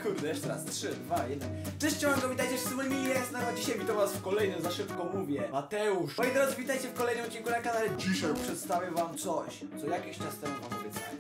Kurde, jeszcze raz, 3, 2, 1. Cześć, czołanko, witajcie, Szymon jest na dzisiaj witam was w kolejnym, za szybko mówię, Mateusz. Moi drodzy, witajcie w kolejnym odcinku na kanale. Dzisiaj przedstawię wam coś, co jakiś czas temu wam obiecałem.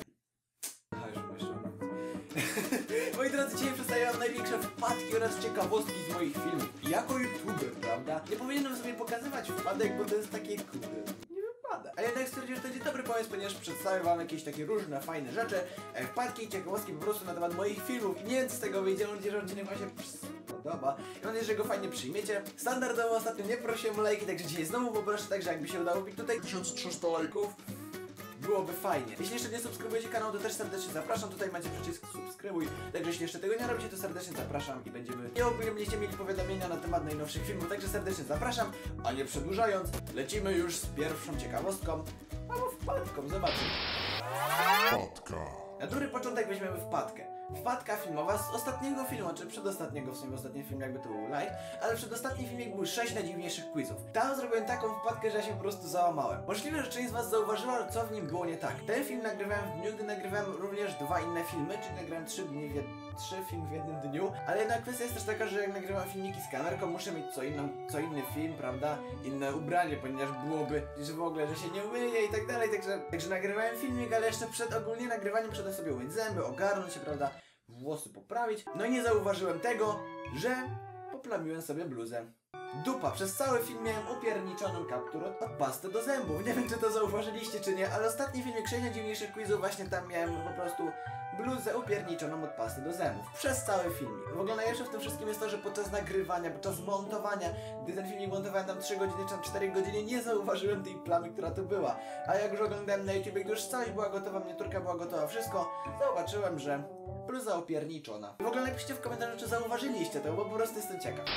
Moi drodzy, dzisiaj przedstawię wam największe wpadki oraz ciekawostki z moich filmów. Jako youtuber, prawda? Nie powinienem sobie pokazywać wpadek, bo to jest takie kurde. A jednak stwierdziłem, że to będzie dobry pomysł, ponieważ przedstawię wam jakieś takie różne fajne rzeczy, wpadki i ciekawostki po prostu na temat moich filmów. I nie wiem, co z tego wyjdzie, mam nadzieję, że odcinek wam się podoba. I mam nadzieję, że go fajnie przyjmiecie. Standardowo ostatnio nie prosiłem o lajki, także dzisiaj znowu poproszę, także jakby się udało bić tutaj 1300 lajków, byłoby fajnie. Jeśli jeszcze nie subskrybujecie kanału, to też serdecznie zapraszam. Tutaj macie przycisk subskrybuj. Także jeśli jeszcze tego nie robicie, to serdecznie zapraszam i będziemy... I ogólnie będziecie mieli powiadomienia na temat najnowszych filmów, także serdecznie zapraszam. A nie przedłużając, lecimy już z pierwszą ciekawostką. Albo wpadką, zobaczymy. Wpadka. Na dobry początek weźmiemy wpadkę. Wpadka filmowa z ostatniego filmu, czy przedostatniego, w sumie ostatni film jakby to był light, ale przedostatni filmik był 6 najdziwniejszych quizów. Tam zrobiłem taką wpadkę, że ja się po prostu załamałem. Możliwe, że część z was zauważyła, co w nim było nie tak. Ten film nagrywałem w dniu, gdy nagrywałem również 2 inne filmy, czyli nagrałem 3 filmy w jednym dniu, ale jedna kwestia jest też taka, że jak nagrywam filmiki z kamerką, muszę mieć co inny film, prawda, inne ubranie, ponieważ byłoby, że w ogóle, że się nie umyję i tak dalej, także nagrywałem filmik, ale jeszcze przed ogólnie nagrywaniem muszę sobie umyć zęby, ogarnąć się, prawda, włosy poprawić. No i nie zauważyłem tego, że poplamiłem sobie bluzę. Dupa, przez cały film miałem upierniczoną kapturę od pasty do zębów. Nie wiem, czy to zauważyliście, czy nie, ale ostatni filmik 6 najdziwniejszych quizów, właśnie tam miałem po prostu bluzę upierniczoną od pasty do zębów. Przez cały filmik. W ogóle najlepsze w tym wszystkim jest to, że podczas nagrywania, podczas montowania, gdy ten filmik montowałem tam 3 godziny czy 4 godziny, nie zauważyłem tej plamy, która tu była. A jak już oglądałem na YouTube, gdy już całość była gotowa, miniaturka była gotowa, wszystko, zobaczyłem, że bluza upierniczona. W ogóle napiszcie w komentarzu, czy zauważyliście to, bo po prostu jestem ciekaw.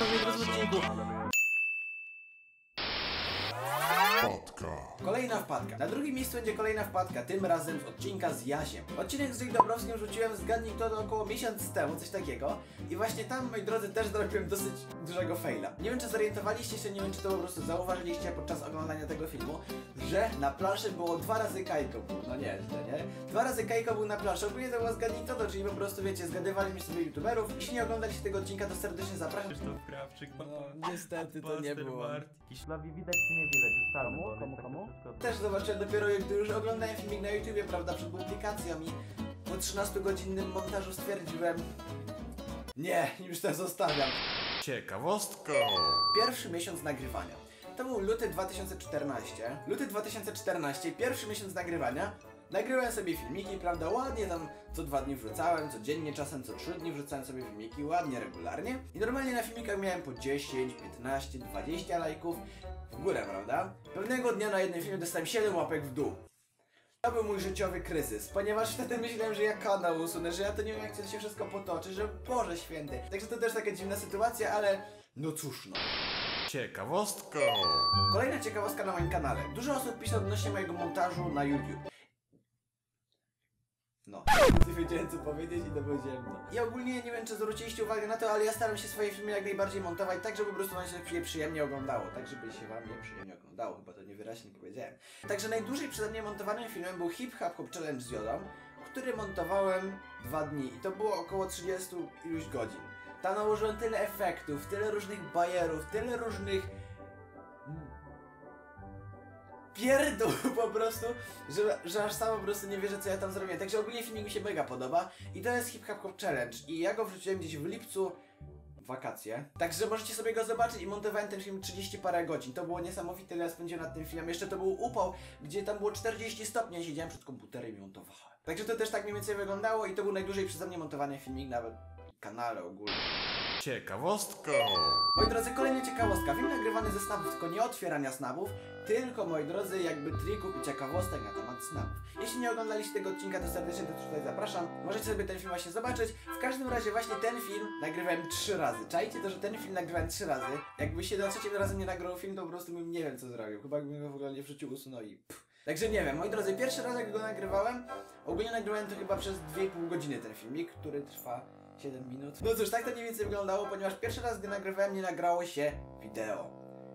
Wpadka. Kolejna wpadka. Na drugim miejscu będzie kolejna wpadka, tym razem z odcinka z Jasiem. Odcinek z Jake Dobrowskim rzuciłem, zgadnij to, około miesiąc temu, coś takiego. I właśnie tam, moi drodzy, też zrobiłem dosyć dużego faila. Nie wiem, czy zorientowaliście się, nie wiem, czy to po prostu zauważyliście podczas oglądania tego filmu, że na planszy było 2 razy Kajko. No nie, nie? 2 razy Kajko był na planszy. Ogólnie to było zgadnij to, czyli po prostu, wiecie, zgadywaliśmy sobie youtuberów. Jeśli nie oglądaliście tego odcinka, to serdecznie zapraszam. Krzysztof Krawczyk, No, niestety to nie było. Ślawi widać czy nie widać? Ustalmy, bo on jest tak Też zobaczyłem dopiero, gdy już oglądałem filmik na YouTubie, prawda, przed publikacją i po 13-godzinnym montażu stwierdziłem... Nie, już to zostawiam. Ciekawostka. Pierwszy miesiąc nagrywania. To był luty 2014. Luty 2014, pierwszy miesiąc nagrywania. Nagrywałem sobie filmiki, prawda, ładnie tam co 2 dni wrzucałem, codziennie, czasem co 3 dni wrzucałem sobie filmiki, ładnie, regularnie. I normalnie na filmikach miałem po 10, 15, 20 lajków w górę, prawda? Pewnego dnia na jednym filmie dostałem 7 łapek w dół. To był mój życiowy kryzys, ponieważ wtedy myślałem, że ja kanał usunę, że ja to nie wiem, jak to się wszystko potoczy, że Boże Święty. Także to też taka dziwna sytuacja, ale no cóż no. Ciekawostka. Kolejna ciekawostka na moim kanale. Dużo osób pisze odnośnie mojego montażu na YouTube. No, nie wiedziałem co powiedzieć i to powiedziałem no. I ogólnie nie wiem, czy zwróciliście uwagę na to, ale ja staram się swoje filmy jak najbardziej montować tak, żeby po prostu wam się przyjemnie oglądało. Tak, żeby się wam przyjemnie oglądało, chyba to niewyraźnie powiedziałem. Także najdłużej przeze mnie montowanym filmem był Hip Hop Challenge z Jodą, który montowałem 2 dni i to było około 30 iluś godzin. Tam nałożyłem tyle efektów, tyle różnych bajerów, tyle różnych... pierdół po prostu, że aż sam po prostu nie wierzę, co ja tam zrobiłem. Także ogólnie filmik mi się mega podoba i to jest Hip Hop Challenge i ja go wrzuciłem gdzieś w lipcu, wakacje. Także możecie sobie go zobaczyć i montowałem ten film 30 parę godzin. To było niesamowite, ile ja spędziłem nad tym filmem. Jeszcze to był upał, gdzie tam było 40 stopni, ja siedziałem przed komputerem i montowałem. Także to też tak mniej więcej wyglądało i to był najdłużej przeze mnie montowany filmik, nawet w kanale ogólnie. Ciekawostka. Moi drodzy, kolejna ciekawostka. Film nagrywany ze snapów, tylko nie otwierania snapów, tylko, moi drodzy, jakby trików i ciekawostek na temat snapów. Jeśli nie oglądaliście tego odcinka, to serdecznie tutaj zapraszam. Możecie sobie ten film właśnie zobaczyć. W każdym razie właśnie ten film nagrywałem 3 razy. Czajcie to, że ten film nagrywałem 3 razy. Jakby się na trzecim razem nie nagrał film, to po prostu bym nie wiem co zrobił. Chyba bym go w ogóle nie wrzucił, usunął i pff. Także nie wiem, moi drodzy, pierwszy raz jak go nagrywałem, ogólnie nagrywałem to chyba przez 2,5 godziny ten filmik, który trwa 7 minut. No cóż, tak to mniej więcej wyglądało, ponieważ pierwszy raz, gdy nagrywałem, nie nagrało się wideo.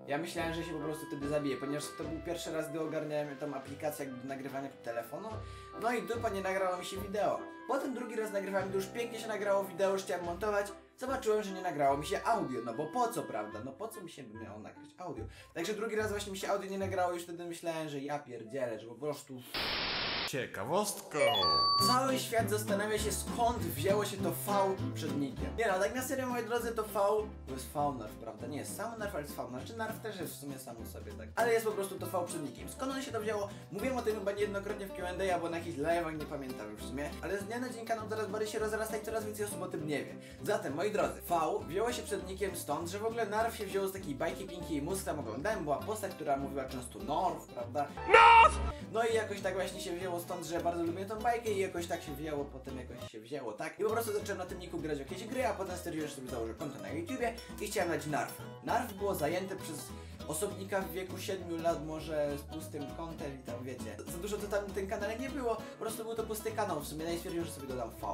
Ja myślałem, że się po prostu wtedy zabije, ponieważ to był pierwszy raz, gdy ogarniałem tą aplikację jakby do nagrywania po telefonu. No i dupa, nie nagrało mi się wideo. Potem drugi raz nagrywałem, gdy już pięknie się nagrało wideo, już chciałem montować. Zobaczyłem, że nie nagrało mi się audio, no bo po co, prawda? No po co mi się by miało nagrać audio? Także drugi raz właśnie mi się audio nie nagrało i już wtedy myślałem, że ja pierdzielę, że po prostu... Ciekawostka. Cały świat zastanawia się, skąd wzięło się to V przed nikiem. Nie no, tak na serio, moi drodzy, to V to jest V-Narf, prawda? Nie jest sam Narf, ale jest V-Narf. Czy Narf też jest w sumie sam sobie, tak? Ale jest po prostu to V przed nikiem. Skąd ono się to wzięło? Mówiłem o tym chyba niejednokrotnie w Q&A albo na jakichś live'ach, nie pamiętam już w sumie. Ale z dnia na dzień kanał coraz bardziej się rozrasta i coraz więcej osób o tym nie wie. Zatem, moi drodzy, V wzięło się przed nikiem stąd, że w ogóle Narf się wzięło z takiej bajki Pinki i Mózg. Tam oglądałem, była postać, która mówiła często Norf, prawda? No i jakoś tak właśnie się wzięło stąd, że bardzo lubię tą bajkę i jakoś tak się wzięło, potem jakoś się wzięło, tak? I po prostu zacząłem na tym niku grać w jakieś gry, a potem stwierdziłem, że sobie założę konto na YouTubie i chciałem dać Narf. Narf było zajęte przez osobnika w wieku 7 lat, może z pustym kontem i tam wiecie. Za dużo to tam na tym kanale nie było, po prostu był to pusty kanał w sumie, no i stwierdziłem, że sobie dodam V.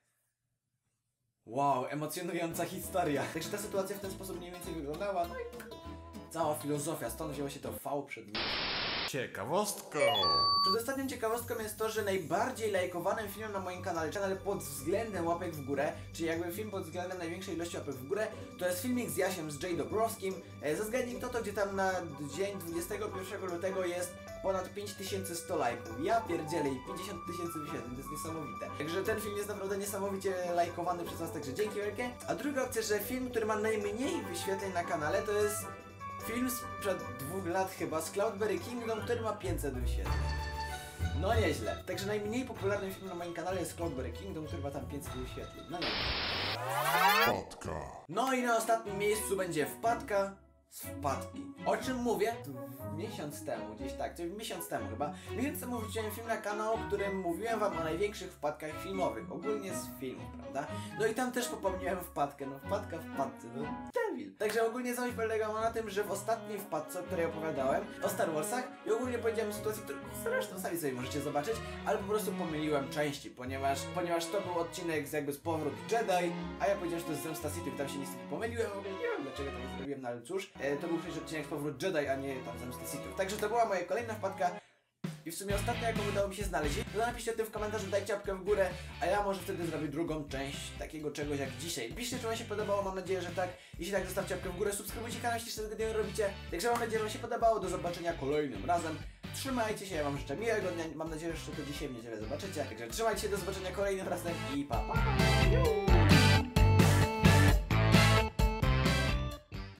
Wow, emocjonująca historia. Także ta sytuacja w ten sposób mniej więcej wyglądała, no i cała filozofia, stąd wzięło się to V przed nim. Ciekawostka. Przedostatnią ciekawostką jest to, że najbardziej lajkowanym filmem na moim kanale pod względem łapek w górę, czyli jakby film pod względem największej ilości łapek w górę, to jest filmik z Jasiem, z Jay Dobrowskim. Zazgadnij kto to, gdzie tam na dzień 21 lutego jest ponad 5100 lajków. Ja pierdzielę i 50 000 wyświetleń, to jest niesamowite. Także ten film jest naprawdę niesamowicie lajkowany przez was, także dzięki wielkie. A druga opcja, że film, który ma najmniej wyświetleń na kanale, to jest film sprzed 2 lat chyba z Cloudberry Kingdom, który ma 500 wyświetleń. No nieźle. Także najmniej popularny film na moim kanale jest Cloudberry Kingdom, który ma tam 500 wyświetleń. No nie. Wpadka. No i na ostatnim miejscu będzie wpadka z wpadki. O czym mówię? Miesiąc temu, gdzieś tak, czyli miesiąc temu chyba. Miesiąc temu wrzuciłem film na kanał, w którym mówiłem wam o największych wpadkach filmowych, ogólnie z filmów, prawda? No i tam też popełniłem wpadkę, no wpadka w wpadce, no devil. Także ogólnie całość polegała na tym, że w ostatniej wpadce, o której opowiadałem, o Star Warsach, i ogólnie powiedziałem sytuację, którą zresztą sami sobie możecie zobaczyć, ale po prostu pomyliłem części, ponieważ to był odcinek z Powrót Jedi, a ja powiedziałem, że to jest Zemsta Sithów, tam się niestety pomyliłem, w ogóle nie wiem dlaczego tak zrobiłem, no ale cóż, to był przecież odcinek Powrót Jedi, a nie tam Zemsta Sithów. Także to była moja kolejna wpadka. I w sumie ostatnia, jaką udało mi się znaleźć. To napiszcie o tym w komentarzu, dajcie łapkę w górę, a ja może wtedy zrobię drugą część takiego czegoś jak dzisiaj. Piszcie, czy wam się podobało, mam nadzieję, że tak. Jeśli tak, zostawcie łapkę w górę, subskrybujcie kanał, jeśli jeszcze tego nie robicie. Także mam nadzieję, że wam się podobało, do zobaczenia kolejnym razem. Trzymajcie się, ja wam życzę miłego dnia, mam nadzieję, że to dzisiaj w niedzielę zobaczycie. Także trzymajcie się, do zobaczenia kolejnym razem i pa pa!